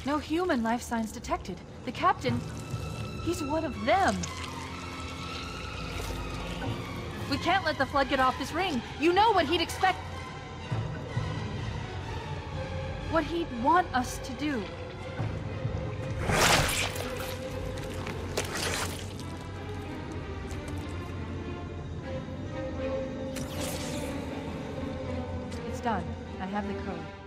No human life signs detected. The captain, he's one of them. We can't let the Flood get off this ring. You know what he'd expect. What he'd want us to do. It's done. I have the code.